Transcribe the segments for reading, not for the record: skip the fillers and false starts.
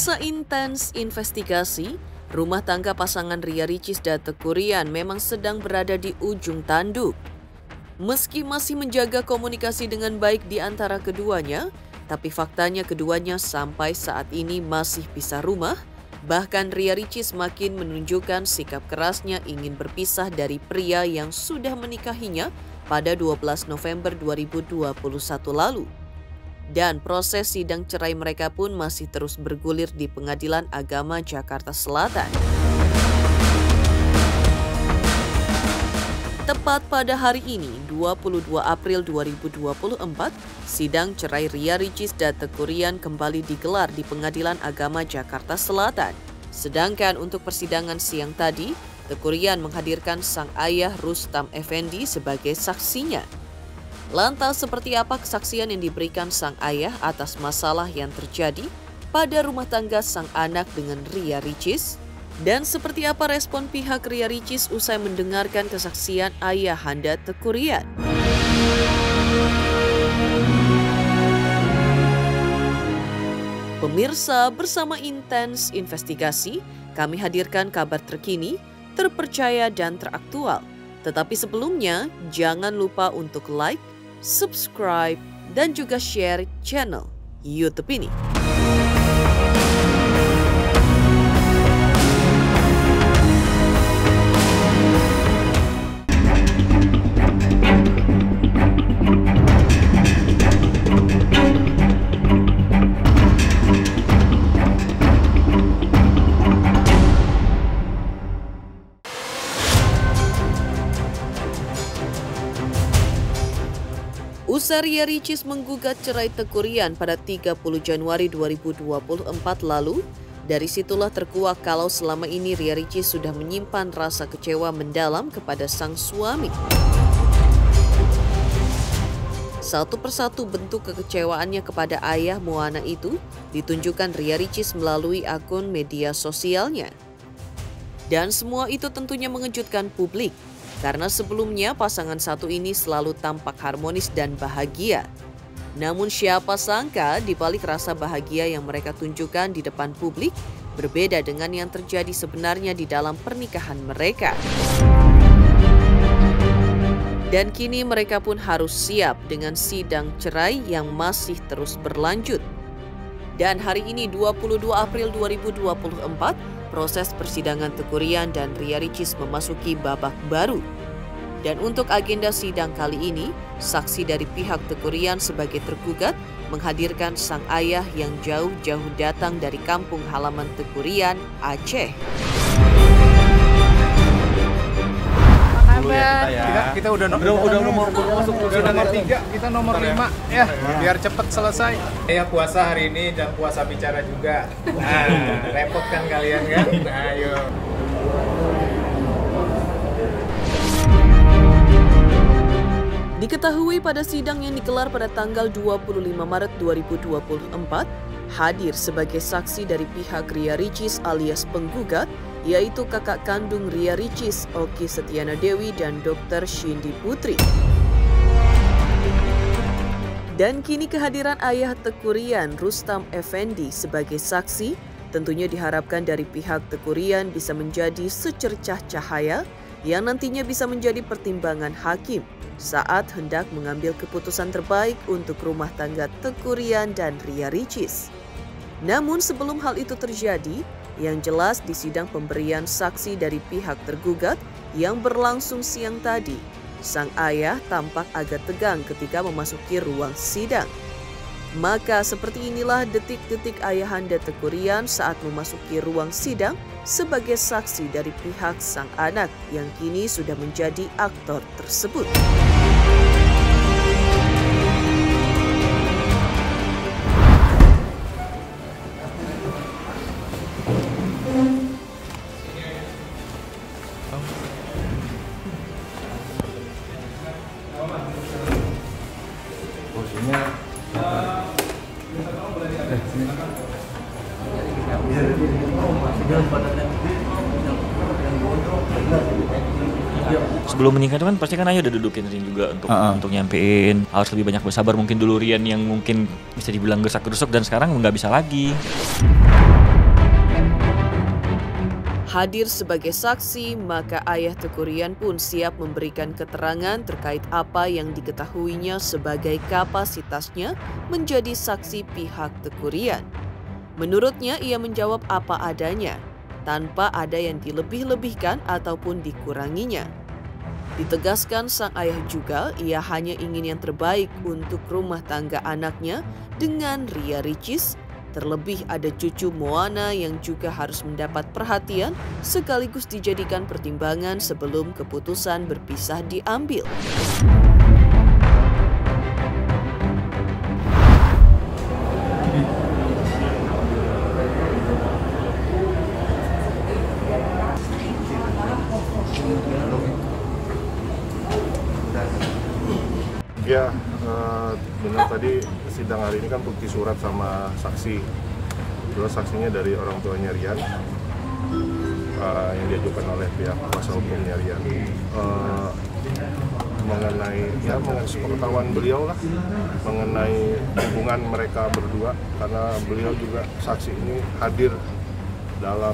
Masa intens investigasi, rumah tangga pasangan Ria Ricis dan Teuku Ryan memang sedang berada di ujung tanduk. Meski masih menjaga komunikasi dengan baik di antara keduanya, tapi faktanya keduanya sampai saat ini masih pisah rumah. Bahkan Ria Ricis makin menunjukkan sikap kerasnya ingin berpisah dari pria yang sudah menikahinya pada 12 November 2021 lalu. Dan proses sidang cerai mereka pun masih terus bergulir di Pengadilan Agama Jakarta Selatan. Tepat pada hari ini, 22 April 2024, sidang cerai Ria Ricis dan Teuku Ryan kembali digelar di Pengadilan Agama Jakarta Selatan. Sedangkan untuk persidangan siang tadi, Teuku Ryan menghadirkan sang ayah Rustam Effendi sebagai saksinya. Lantas seperti apa kesaksian yang diberikan sang ayah atas masalah yang terjadi pada rumah tangga sang anak dengan Ria Ricis? Dan seperti apa respon pihak Ria Ricis usai mendengarkan kesaksian ayahanda Teuku Ryan? Pemirsa, bersama intens investigasi, kami hadirkan kabar terkini, terpercaya dan teraktual. Tetapi sebelumnya, jangan lupa untuk like, subscribe, dan juga share channel YouTube ini. Usai Ria Ricis menggugat cerai Teuku Ryan pada 30 Januari 2024 lalu, dari situlah terkuak kalau selama ini Ria Ricis sudah menyimpan rasa kecewa mendalam kepada sang suami. Satu persatu bentuk kekecewaannya kepada ayah Moana itu ditunjukkan Ria Ricis melalui akun media sosialnya. Dan semua itu tentunya mengejutkan publik. Karena sebelumnya pasangan satu ini selalu tampak harmonis dan bahagia. Namun siapa sangka di balik rasa bahagia yang mereka tunjukkan di depan publik berbeda dengan yang terjadi sebenarnya di dalam pernikahan mereka. Dan kini mereka pun harus siap dengan sidang cerai yang masih terus berlanjut. Dan hari ini 22 April 2024, proses persidangan Teuku Ryan dan Ria Ricis memasuki babak baru. Dan untuk agenda sidang kali ini, saksi dari pihak Teuku Ryan sebagai tergugat menghadirkan sang ayah yang jauh-jauh datang dari kampung halaman Teuku Ryan, Aceh. Kita udah nomor masuk nomor 3, kita nomor 5 ya, biar cepet selesai. Ya puasa hari ini dan puasa bicara juga. Nah, repot kan kalian kan? Nah, ayo. Diketahui pada sidang yang digelar pada tanggal 25 Maret 2024, hadir sebagai saksi dari pihak Ria Ricis alias penggugat, yaitu kakak kandung Ria Ricis, Oki Setiana Dewi dan Dr. Shindi Putri. Dan kini kehadiran ayah Teuku Ryan, Rustam Effendi sebagai saksi, tentunya diharapkan dari pihak Teuku Ryan bisa menjadi secercah cahaya yang nantinya bisa menjadi pertimbangan hakim saat hendak mengambil keputusan terbaik untuk rumah tangga Teuku Ryan dan Ria Ricis. Namun sebelum hal itu terjadi, yang jelas di sidang pemberian saksi dari pihak tergugat yang berlangsung siang tadi, sang ayah tampak agak tegang ketika memasuki ruang sidang. Maka seperti inilah detik-detik ayahanda Teuku Ryan saat memasuki ruang sidang sebagai saksi dari pihak sang anak yang kini sudah menjadi aktor tersebut. Sebelum menikah itu kan pasti kan Ayu udah dudukin Rian juga untuk nyampein harus lebih banyak bersabar. Mungkin dulu Rian yang mungkin bisa dibilang gesak-gerusuk dan sekarang nggak bisa lagi. hadir sebagai saksi, maka ayah Teuku Ryan pun siap memberikan keterangan terkait apa yang diketahuinya sebagai kapasitasnya menjadi saksi pihak Teuku Ryan. Menurutnya, ia menjawab apa adanya, tanpa ada yang dilebih-lebihkan ataupun dikuranginya. Ditegaskan sang ayah juga, ia hanya ingin yang terbaik untuk rumah tangga anaknya dengan Ria Ricis. Terlebih ada cucu Moana yang juga harus mendapat perhatian sekaligus dijadikan pertimbangan sebelum keputusan berpisah diambil. Ya, benar tadi sidang hari ini kan bukti surat sama saksi. Terus saksinya dari orang tuanya Ryan yang diajukan oleh pihak kuasa hukumnya Ryan mengenai sepengetahuan beliau lah mengenai hubungan mereka berdua, karena beliau juga saksi ini hadir dalam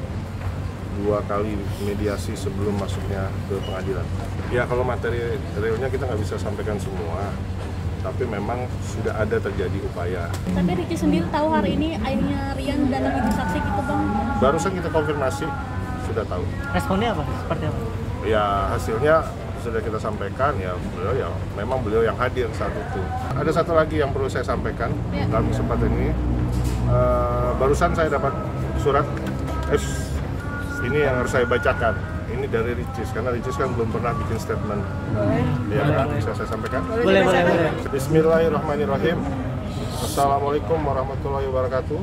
2 kali mediasi sebelum masuknya ke pengadilan. Ya, kalau materi realnya kita nggak bisa sampaikan semua, tapi memang sudah ada terjadi upaya. Tapi Ricis sendiri tahu hari ini ayahnya Ryan dalam itu saksi gitu Bang? Barusan kita konfirmasi, sudah tahu. Responnya apa? Seperti apa? Ya, hasilnya sudah kita sampaikan, ya memang beliau yang hadir saat itu. Ada satu lagi yang perlu saya sampaikan dalam kesempatan ini. Barusan saya dapat surat ini yang harus saya bacakan. Ini dari Ricis, karena Ricis kan belum pernah bikin statement. Ya, bisa saya sampaikan? Boleh. Bismillahirrahmanirrahim. Assalamualaikum warahmatullahi wabarakatuh.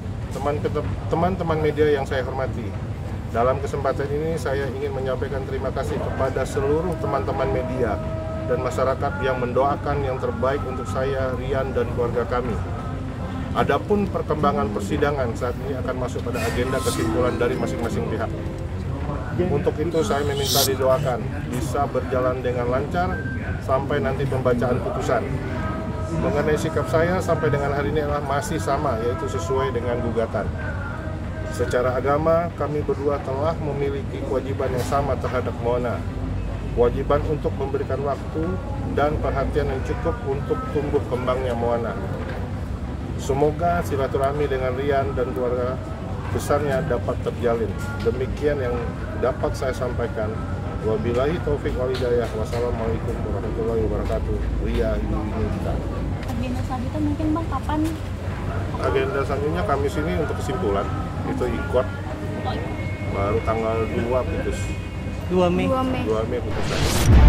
Teman-teman media yang saya hormati. Dalam kesempatan ini saya ingin menyampaikan terima kasih kepada seluruh teman-teman media dan masyarakat yang mendoakan yang terbaik untuk saya, Ryan, dan keluarga kami. Adapun perkembangan persidangan saat ini akan masuk pada agenda kesimpulan dari masing-masing pihak. Untuk itu saya meminta didoakan bisa berjalan dengan lancar sampai nanti pembacaan putusan. Mengenai sikap saya sampai dengan hari ini adalah masih sama, yaitu sesuai dengan gugatan. Secara agama, kami berdua telah memiliki kewajiban yang sama terhadap Moana. Kewajiban untuk memberikan waktu dan perhatian yang cukup untuk tumbuh kembangnya Moana. Semoga silaturahmi dengan Ryan dan keluarga besarnya dapat terjalin. Demikian yang dapat saya sampaikan. Wabillahi taufik wal hidayah. Wassalamualaikum warahmatullahi wabarakatuh. Ria Yunita. Agenda selanjutnya mungkin Bang kapan? Agenda selanjutnya Kamis ini untuk kesimpulan. Itu ikut baru tanggal 2 putus. 2 Mei. 2 Mei putusan.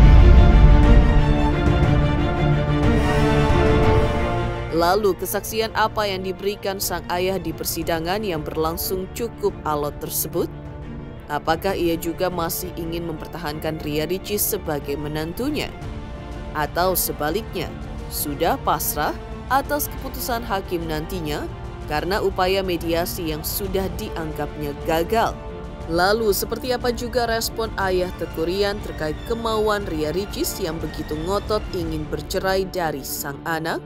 Lalu kesaksian apa yang diberikan sang ayah di persidangan yang berlangsung cukup alot tersebut? Apakah ia juga masih ingin mempertahankan Ria Ricis sebagai menantunya? Atau sebaliknya, sudah pasrah atas keputusan hakim nantinya karena upaya mediasi yang sudah dianggapnya gagal? Lalu seperti apa juga respon ayah Teuku Ryan terkait kemauan Ria Ricis yang begitu ngotot ingin bercerai dari sang anak?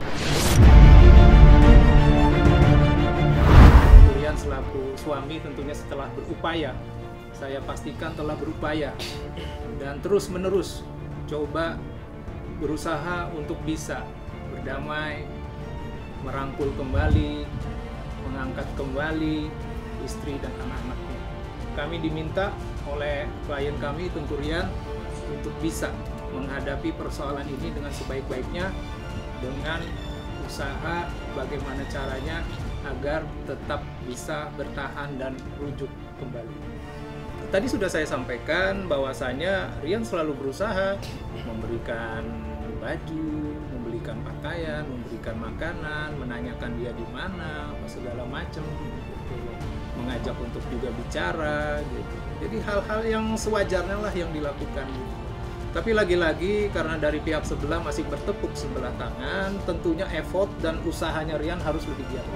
Ryan selaku suami tentunya setelah berupaya, saya pastikan telah berupaya dan terus-menerus coba berusaha untuk bisa berdamai, merangkul kembali, mengangkat kembali istri dan anak-anaknya. Kami diminta oleh klien kami, Teuku Ryan, untuk bisa menghadapi persoalan ini dengan sebaik-baiknya dengan usaha bagaimana caranya agar tetap bisa bertahan dan rujuk kembali. Tadi sudah saya sampaikan bahwasanya Ryan selalu berusaha memberikan baju, membelikan pakaian, memberikan makanan, menanyakan dia di mana, apa segala macam, gitu. Mengajak untuk juga bicara, gitu. Jadi hal-hal yang sewajarnya lah yang dilakukan, gitu. Tapi lagi-lagi karena dari pihak sebelah masih bertepuk sebelah tangan, tentunya effort dan usahanya Ryan harus lebih giat.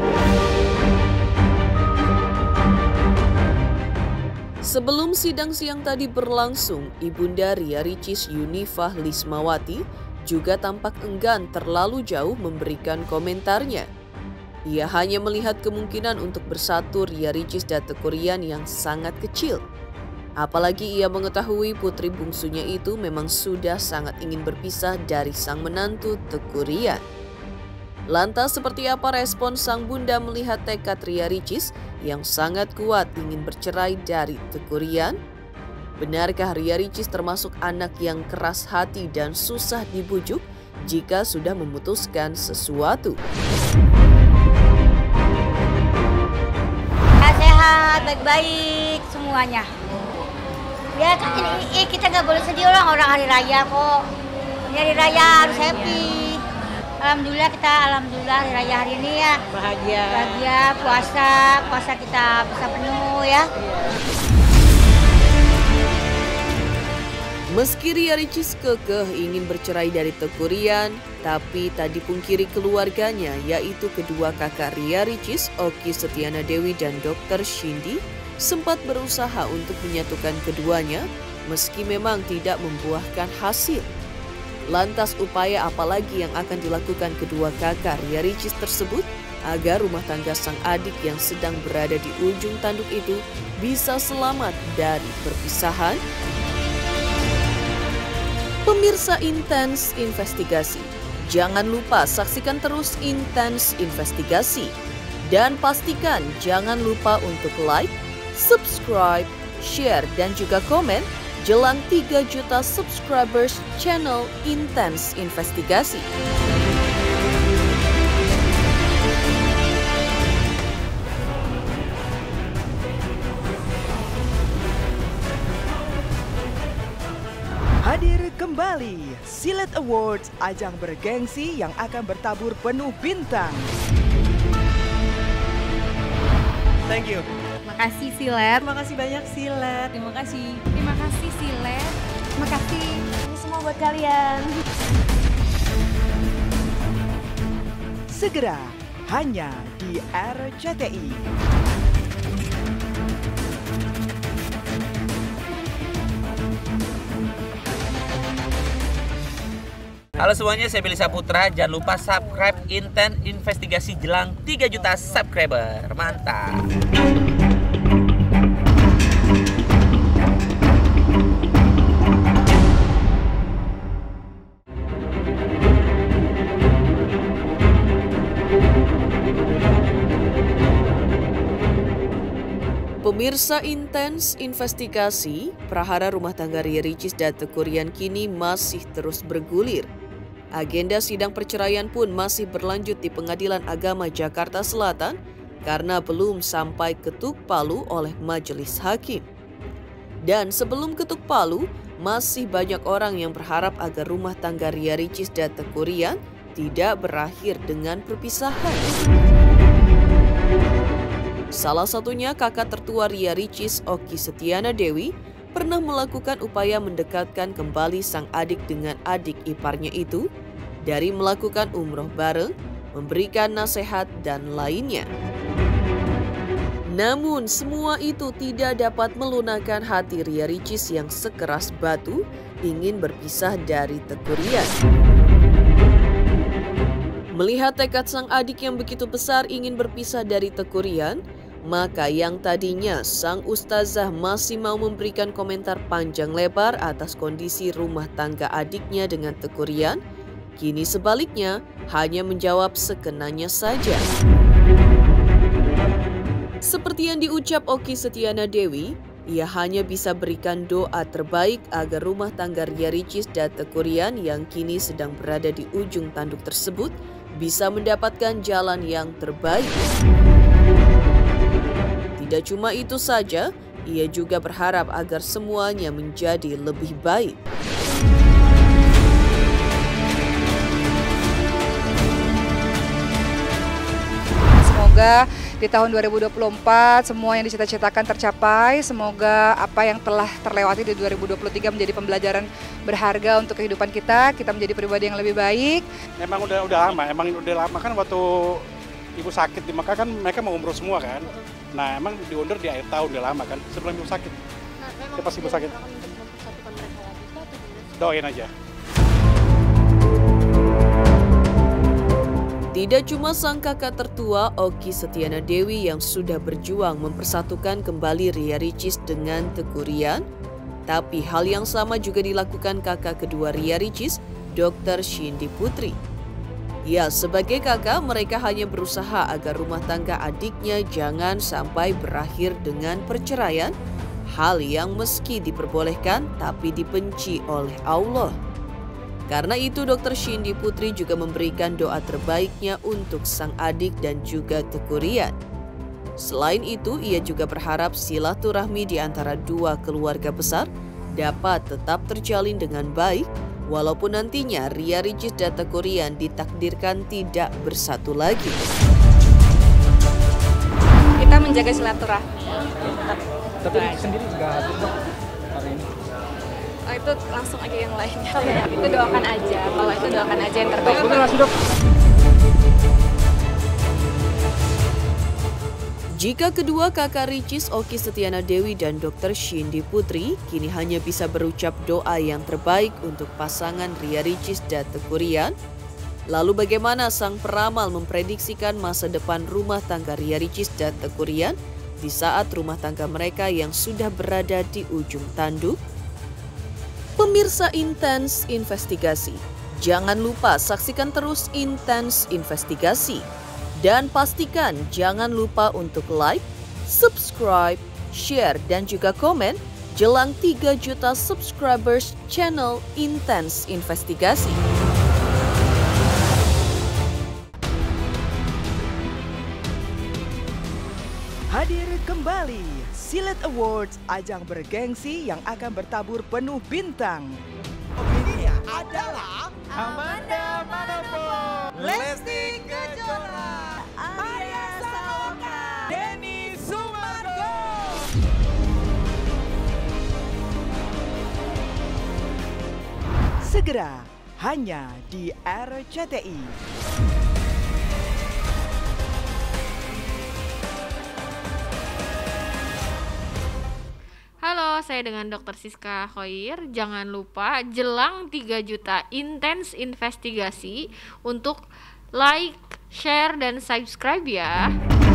Sebelum sidang siang tadi berlangsung, Ibunda Ria Ricis Yunifah Lismawati juga tampak enggan terlalu jauh memberikan komentarnya. Ia hanya melihat kemungkinan untuk bersatu Ria Ricis dan Teuku Ryan yang sangat kecil. Apalagi ia mengetahui putri bungsunya itu memang sudah sangat ingin berpisah dari sang menantu Teuku Ryan. Lantas seperti apa respon sang bunda melihat tekad Ria Ricis yang sangat kuat ingin bercerai dari Teuku Ryan? Benarkah Ria Ricis termasuk anak yang keras hati dan susah dibujuk jika sudah memutuskan sesuatu? Sehat, baik-baik semuanya. Ya kan ini kita nggak boleh sedih orang hari raya kok. Hari raya harus happy. Alhamdulillah hari raya hari ini ya bahagia, puasa kita bisa penuh ya. Meski Ria Ricis kekeh ingin bercerai dari Teuku Ryan, tapi tak dipungkiri keluarganya, yaitu kedua kakak Ria Ricis, Oki Setiana Dewi dan Dr. Shindy, sempat berusaha untuk menyatukan keduanya, meski memang tidak membuahkan hasil. Lantas upaya apa lagi yang akan dilakukan kedua kakak Ria Ricis tersebut agar rumah tangga sang adik yang sedang berada di ujung tanduk itu bisa selamat dari perpisahan? Pemirsa Intens Investigasi, jangan lupa saksikan terus Intens Investigasi. Dan pastikan jangan lupa untuk like, subscribe, share, dan juga komen jelang 3 juta subscribers channel Intens Investigasi. Hadir kembali Silet Awards, ajang bergengsi yang akan bertabur penuh bintang. Thank you. Terima kasih Silet. Terima kasih banyak Silet. Terima kasih. Terima kasih Silet. Terima kasih. Ini semua buat kalian. Segera hanya di RCTI. Halo semuanya, saya Billy Saputra. Jangan lupa subscribe Intens Investigasi jelang 3 juta subscriber. Mantap. Pemirsa Intens Investigasi, prahara rumah tangga Ria Ricis dan Teuku Ryan kini masih terus bergulir. Agenda sidang perceraian pun masih berlanjut di Pengadilan Agama Jakarta Selatan karena belum sampai ketuk palu oleh majelis hakim. Dan sebelum ketuk palu, masih banyak orang yang berharap agar rumah tangga Ria Ricis dan Teuku Ryan tidak berakhir dengan perpisahan. Salah satunya kakak tertua Ria Ricis, Oki Setiana Dewi, pernah melakukan upaya mendekatkan kembali sang adik dengan adik iparnya itu dari melakukan umroh bareng, memberikan nasihat, dan lainnya. Namun semua itu tidak dapat melunakkan hati Ria Ricis yang sekeras batu ingin berpisah dari Teuku Ryan. Melihat tekad sang adik yang begitu besar ingin berpisah dari Teuku Ryan, maka yang tadinya sang ustazah masih mau memberikan komentar panjang lebar atas kondisi rumah tangga adiknya dengan Teuku Ryan, kini sebaliknya hanya menjawab sekenanya saja. Seperti yang diucap Oki Setiana Dewi, ia hanya bisa berikan doa terbaik agar rumah tangga Ria Ricis dan Teuku Ryan yang kini sedang berada di ujung tanduk tersebut bisa mendapatkan jalan yang terbaik. Tidak cuma itu saja, ia juga berharap agar semuanya menjadi lebih baik. Semoga di tahun 2024 semua yang dicita-citakan tercapai. Semoga apa yang telah terlewati di 2023 menjadi pembelajaran berharga untuk kehidupan kita. Kita menjadi pribadi yang lebih baik. Memang udah lama kan waktu ibu sakit di Mekah kan mereka mau umroh semua kan. Nah emang diundur di akhir tahun udah lama kan sebelum ibu sakit. Ya pas ibu sakit. Doain aja. Di Tidak cuma sang kakak tertua Oki Setiana Dewi yang sudah berjuang mempersatukan kembali Ria Ricis dengan Teuku Ryan, tapi hal yang sama juga dilakukan kakak kedua Ria Ricis, Dr. Shindy Putri. Ya, sebagai kakak mereka hanya berusaha agar rumah tangga adiknya jangan sampai berakhir dengan perceraian, hal yang meski diperbolehkan tapi dibenci oleh Allah. Karena itu Dr. Shindy Putri juga memberikan doa terbaiknya untuk sang adik dan juga Teuku Ryan. Selain itu, ia juga berharap silaturahmi di antara dua keluarga besar dapat tetap terjalin dengan baik, walaupun nantinya Ria Ricis dan Teuku Ryan ditakdirkan tidak bersatu lagi. Kita menjaga silaturahmi. Tapi sendiri juga hadir dok hari ini. Oh, itu langsung aja yang lainnya. Itu doakan aja. Kalau itu doakan aja yang terbaik. Jika kedua kakak Ricis, Oki Setiana Dewi dan Dr. Shindy Putri kini hanya bisa berucap doa yang terbaik untuk pasangan Ria Ricis dan Teuku Ryan, lalu bagaimana sang peramal memprediksikan masa depan rumah tangga Ria Ricis dan Teuku Ryan di saat rumah tangga mereka yang sudah berada di ujung tanduk? Pemirsa Intens Investigasi, jangan lupa saksikan terus Intens Investigasi. Dan pastikan jangan lupa untuk like, subscribe, share, dan juga komen jelang 3 juta subscribers channel Intens Investigasi. Hadir kembali Silet Awards, ajang bergengsi yang akan bertabur penuh bintang. Opininya adalah Amanda Manopo, Lesti Kejora, Arya Saloka, Denny Sumargo. Segera hanya di RCTI. Halo, saya dengan Dr. Siska Khoir. Jangan lupa jelang 3 juta Intens Investigasi untuk like, share, dan subscribe ya.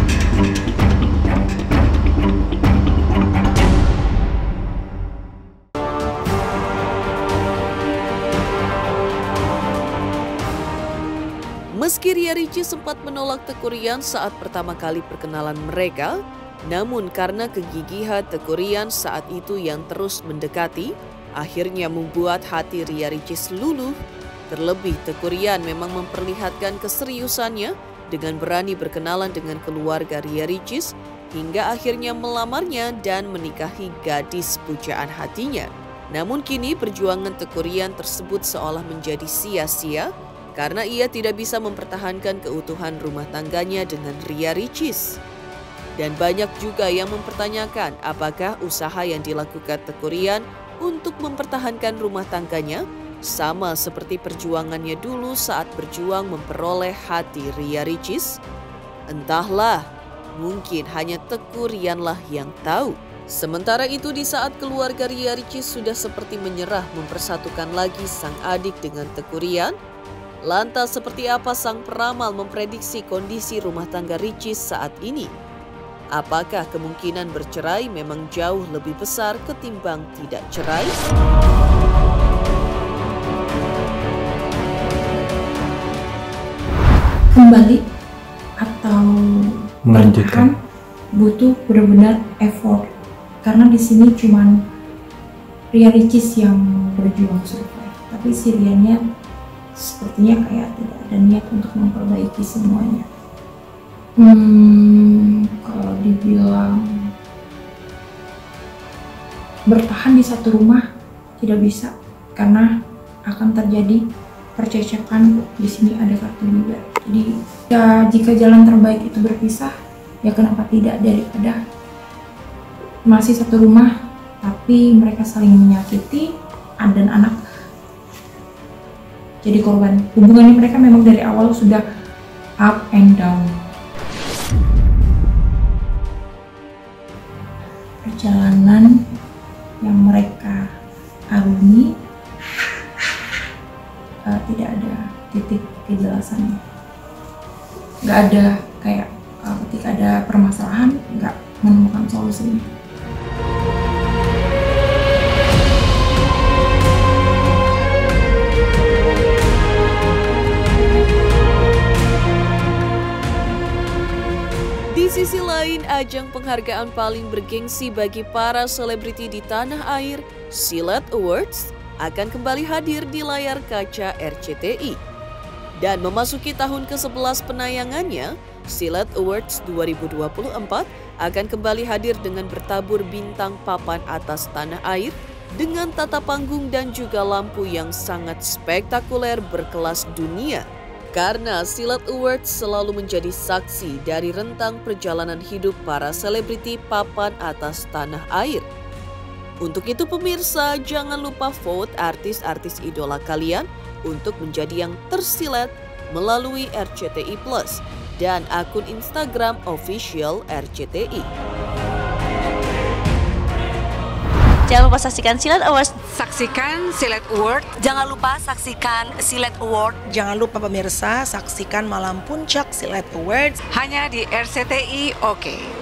Meski Ria Ricis sempat menolak Teuku Ryan saat pertama kali perkenalan mereka, namun karena kegigihan Teuku Ryan saat itu yang terus mendekati, akhirnya membuat hati Ria Ricis luluh. Terlebih Teuku Ryan memang memperlihatkan keseriusannya dengan berani berkenalan dengan keluarga Ria Ricis hingga akhirnya melamarnya dan menikahi gadis pujaan hatinya. Namun kini perjuangan Teuku Ryan tersebut seolah menjadi sia-sia karena ia tidak bisa mempertahankan keutuhan rumah tangganya dengan Ria Ricis. Dan banyak juga yang mempertanyakan apakah usaha yang dilakukan Teuku Ryan untuk mempertahankan rumah tangganya sama seperti perjuangannya dulu saat berjuang memperoleh hati Ria Ricis. Entahlah, mungkin hanya Teuku Ryanlah yang tahu. Sementara itu di saat keluarga Ria Ricis sudah seperti menyerah mempersatukan lagi sang adik dengan Teuku Ryan, lantas seperti apa sang peramal memprediksi kondisi rumah tangga Ricis saat ini? Apakah kemungkinan bercerai memang jauh lebih besar ketimbang tidak cerai? Kembali atau melanjutkan butuh benar-benar effort, karena di sini cuman Ria Ricis yang berjuang survive, tapi si Riannya sepertinya kayak tidak ada niat untuk memperbaiki semuanya. Kalau dibilang bertahan di satu rumah tidak bisa, karena akan terjadi percekcokan. Di sini ada kartu juga. Jadi ya, jika jalan terbaik itu berpisah, ya kenapa tidak, daripada masih satu rumah tapi mereka saling menyakiti dan anak jadi korban. Hubungannya mereka memang dari awal sudah up and down. Perjalanan yang mereka alami tidak ada titik kejelasannya. nggak ada kayak ketika ada permasalahan nggak menemukan solusinya. Di sisi lain, ajang penghargaan paling bergengsi bagi para selebriti di tanah air, Silat Awards, akan kembali hadir di layar kaca RCTI. Dan memasuki tahun ke-11 penayangannya, Silat Awards 2024 akan kembali hadir dengan bertabur bintang papan atas tanah air dengan tata panggung dan juga lampu yang sangat spektakuler berkelas dunia. Karena Silat Awards selalu menjadi saksi dari rentang perjalanan hidup para selebriti papan atas tanah air. Untuk itu pemirsa, jangan lupa vote artis-artis idola kalian untuk menjadi yang tersilat melalui RCTI Plus dan akun Instagram official RCTI. Jangan lupa saksikan Silat Awards. Saksikan Silat Awards. Jangan lupa saksikan Silat Awards. Jangan lupa pemirsa saksikan Malam Puncak Silat Awards hanya di RCTI. Oke.